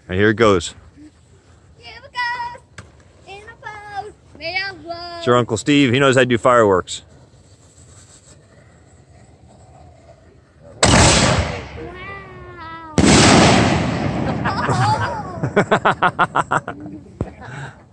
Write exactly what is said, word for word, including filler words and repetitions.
And here it goes. Here it goes. In a boat made of wood. It's your Uncle Steve. He knows how to do fireworks. Wow. Oh.